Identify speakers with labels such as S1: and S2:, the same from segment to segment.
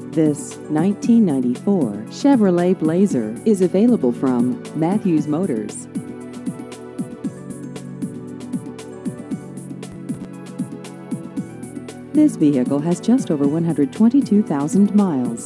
S1: This 1994 Chevrolet Blazer is available from Matthews Motors. This vehicle has just over 122,000 miles.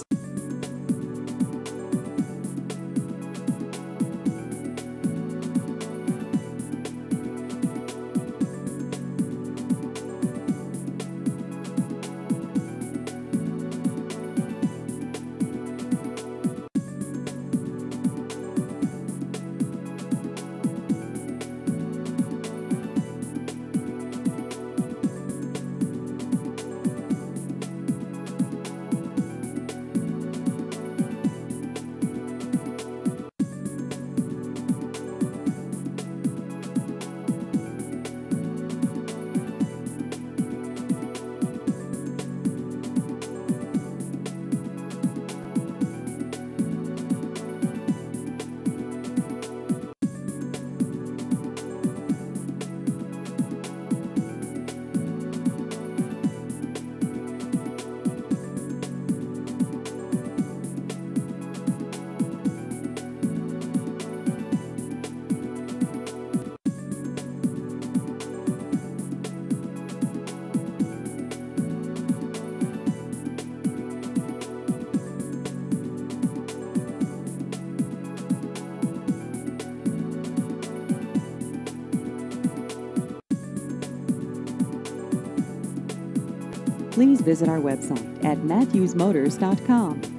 S1: Please visit our website at matthewsmotors.com.